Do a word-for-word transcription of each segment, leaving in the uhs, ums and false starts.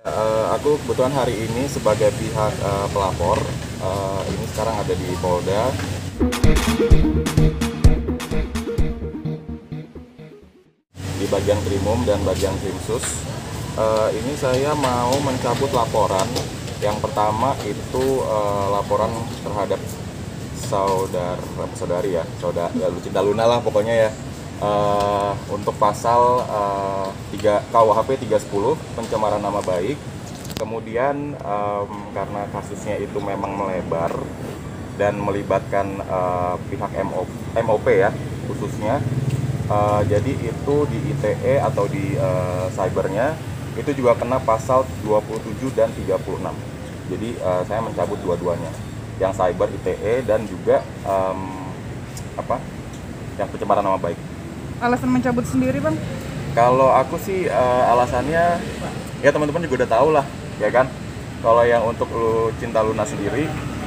Eh, aku kebetulan hari ini sebagai pihak eh, pelapor, eh, ini sekarang ada di Polda. Di bagian Krimum dan bagian Krimsus. Eh, ini saya mau mencabut laporan. Yang pertama itu eh, laporan terhadap saudara saudari ya, saudara ya, Lucinta Luna lah pokoknya ya. Eh, untuk pasal eh, tiga K U H P tiga sepuluh pencemaran nama baik. Kemudian em, karena kasusnya itu memang melebar dan melibatkan eh, pihak M O, M O P ya khususnya. Uh, jadi itu di I T E atau di uh, cybernya itu juga kena pasal dua puluh tujuh dan tiga puluh enam. Jadi uh, saya mencabut dua-duanya, yang cyber I T E dan juga um, apa yang pencemaran nama baik. Alasan mencabut sendiri, Bang? Kalau aku sih uh, alasannya ya teman-teman juga udah tahu lah ya kan. Kalau yang untuk lu Cinta Luna sendiri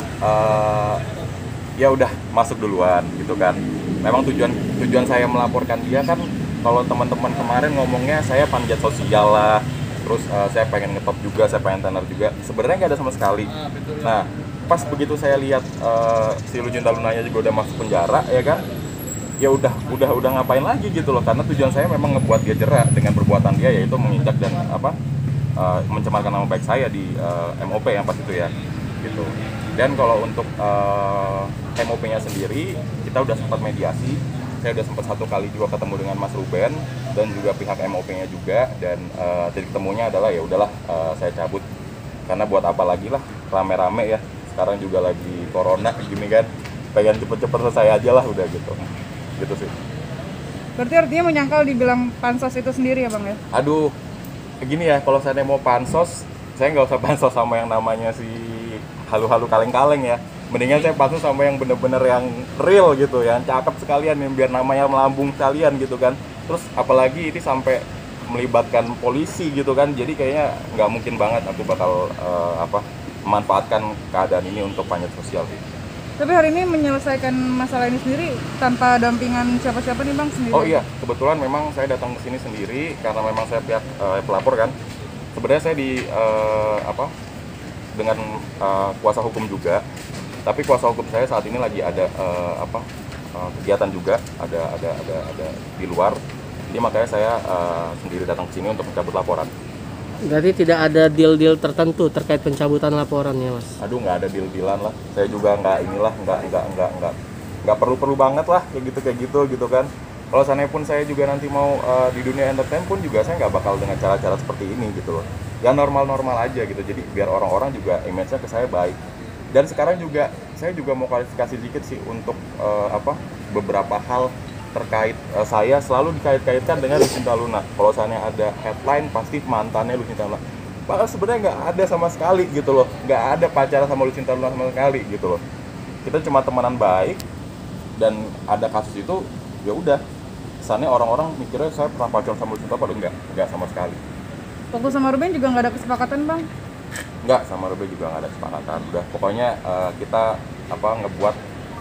uh, ya udah masuk duluan gitu kan. Memang tujuan tujuan saya melaporkan dia kan, kalau teman-teman kemarin ngomongnya saya panjat sosial lah, terus uh, saya pengen ngetop juga, saya pengen tenar juga, sebenarnya nggak ada sama sekali. Nah pas begitu saya lihat uh, si Lucinta Lunanya juga udah masuk penjara ya kan, ya udah udah udah ngapain lagi gitu loh, karena tujuan saya memang ngebuat dia jerak dengan perbuatan dia, yaitu menginjak dan apa uh, mencemarkan nama baik saya di uh, M O P yang pas itu ya gitu. Dan kalau untuk uh, M O P-nya sendiri, kita udah sempat mediasi. Saya udah sempat satu kali juga ketemu dengan Mas Ruben dan juga pihak M O P-nya juga. Dan uh, titik temunya adalah ya udahlah uh, saya cabut. Karena buat apa lagi lah rame-rame ya. Sekarang juga lagi corona gini kan. Pengen cepet-cepet selesai aja lah udah gitu. Gitu sih. Berarti artinya menyangkal dibilang pansos itu sendiri ya, Bang ya? Aduh, gini ya, kalau saya mau pansos, saya nggak usah pansos sama yang namanya si halu-halu kaleng-kaleng ya. Mendingan saya pansos sama yang bener-bener yang real gitu, yang cakep sekalian, yang biar namanya melambung sekalian gitu kan. Terus apalagi ini sampai melibatkan polisi gitu kan, jadi kayaknya nggak mungkin banget aku bakal uh, apa memanfaatkan keadaan ini untuk panjat sosial sih. Tapi hari ini menyelesaikan masalah ini sendiri tanpa dampingan siapa-siapa nih, Bang, sendiri? Oh iya, kebetulan memang saya datang ke sini sendiri karena memang saya pihak uh, pelapor kan. Sebenarnya saya di uh, apa dengan uh, kuasa hukum juga, tapi kuasa hukum saya saat ini lagi ada uh, apa uh, kegiatan juga, ada ada ada ada di luar, jadi makanya saya uh, sendiri datang ke sini untuk mencabut laporan. Berarti tidak ada deal-deal tertentu terkait pencabutan laporan ya, Mas? Aduh, nggak ada deal-dealan lah, saya juga nggak inilah nggak nggak nggak nggak nggak perlu-perlu banget lah kayak gitu kayak gitu gitu kan. Kalau seandainya pun saya juga nanti mau uh, di dunia entertain pun juga saya nggak bakal dengan cara-cara seperti ini gitu loh. Ya normal-normal aja gitu, jadi biar orang-orang juga image-nya ke saya baik. Dan sekarang juga saya juga mau klarifikasi dikit sih untuk uh, apa beberapa hal terkait uh, saya selalu dikait-kaitkan dengan Lucinta Luna. Kalau seandainya ada headline pasti mantannya Lucinta Luna. Padahal sebenarnya nggak ada sama sekali gitu loh, nggak ada pacaran sama Lucinta Luna sama sekali gitu loh. Kita cuma temenan baik dan ada kasus itu ya udah. Kesannya orang-orang mikirnya saya pernah pacaran sama Lucinta, padahal enggak, enggak sama sekali. Waktu sama Ruben juga nggak ada kesepakatan, Bang? Enggak, sama Ruben juga nggak ada kesepakatan. Udah, pokoknya uh, kita apa ngebuat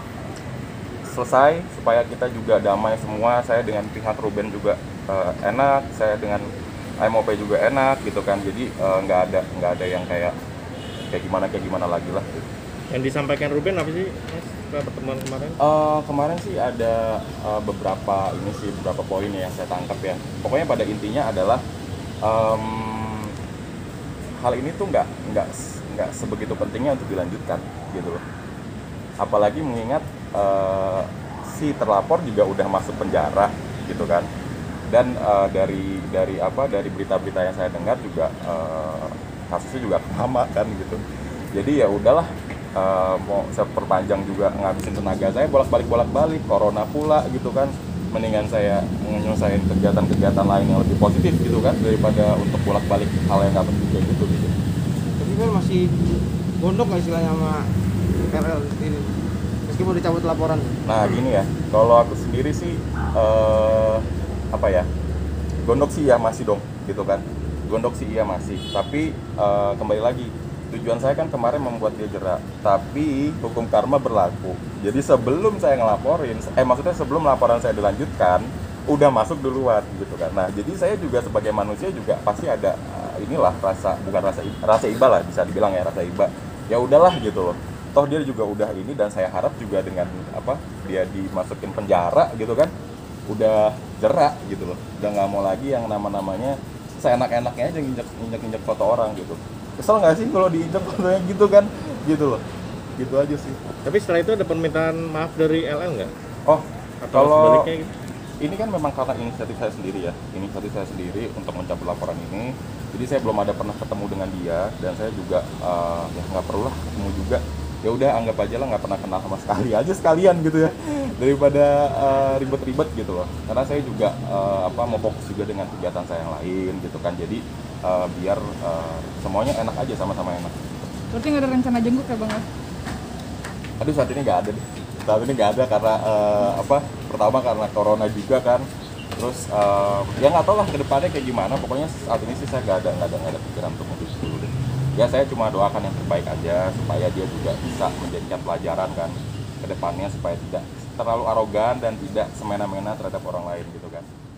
selesai supaya kita juga damai semua. Saya dengan pihak Ruben juga uh, enak, saya dengan M O P juga enak gitu kan. Jadi uh, nggak ada nggak ada yang kayak kayak gimana kayak gimana lagi lah. Gitu. Yang disampaikan Ruben apa sih, Mas, setelah pertemuan kemarin? Uh, kemarin sih ada uh, beberapa ini sih beberapa poin yang saya tangkap ya. Pokoknya pada intinya adalah um, hal ini tuh nggak nggak nggak sebegitu pentingnya untuk dilanjutkan gitu loh. Apalagi mengingat uh, si terlapor juga udah masuk penjara gitu kan. Dan uh, dari dari apa dari berita-berita yang saya dengar juga uh, kasusnya juga lama kan gitu. Jadi ya udahlah. Uh, mau saya perpanjang juga ngabisin tenaga saya bolak-balik bolak-balik corona pula gitu kan, mendingan saya menyelesaikan kegiatan-kegiatan lain yang lebih positif gitu kan daripada untuk bolak-balik hal yang nggak penting kayak gitu gitu. Tapi kan masih gondok nggak istilahnya sama R L ini meskipun dicabut laporan? Nah gini ya, kalau aku sendiri sih uh, apa ya gondok sih ya masih dong gitu kan, gondok sih iya masih, tapi uh, kembali lagi tujuan saya kan kemarin membuat dia jerak, tapi hukum karma berlaku. Jadi sebelum saya ngelaporin, eh maksudnya sebelum laporan saya dilanjutkan, udah masuk duluan gitu kan. Nah jadi saya juga sebagai manusia juga pasti ada uh, inilah rasa bukan rasa rasa iba lah bisa dibilang ya rasa iba. Ya udahlah gitu loh. Toh dia juga udah ini dan saya harap juga dengan apa dia dimasukin penjara gitu kan udah jerak gitu loh. Udah nggak mau lagi yang nama-namanya seenak-enaknya aja nginjek injek injek foto orang gitu. Kesel nggak sih kalau diinjek fotonya gitu kan gitu loh. Gitu aja sih. Tapi setelah itu ada permintaan maaf dari L L nggak? Oh, Atau kalau sebaliknya gitu? ini kan memang karena inisiatif saya sendiri ya, inisiatif saya sendiri untuk mencabut laporan ini. Jadi saya belum ada pernah ketemu dengan dia dan saya juga uh, ya nggak perlu lah ketemu juga. Ya udah anggap aja lah nggak pernah kenal sama sekali aja sekalian gitu ya daripada uh, ribet-ribet gitu loh. Karena saya juga uh, apa mau fokus juga dengan kegiatan saya yang lain gitu kan. Jadi uh, biar uh, semuanya enak aja sama-sama enak. Berarti nggak ada rencana jenguk ya bang? Aduh saat ini nggak ada deh. Saat ini nggak ada karena uh, apa? Pertama karena corona juga kan. Terus uh, ya nggak tahu lah kedepannya kayak gimana. Pokoknya saat ini sih saya nggak ada nggak ada nggak ada pikiran untuk mutus dulu deh. Ya saya cuma doakan yang terbaik aja supaya dia juga bisa menjadikan pelajaran kan kedepannya supaya tidak terlalu arogan dan tidak semena-mena terhadap orang lain gitu kan.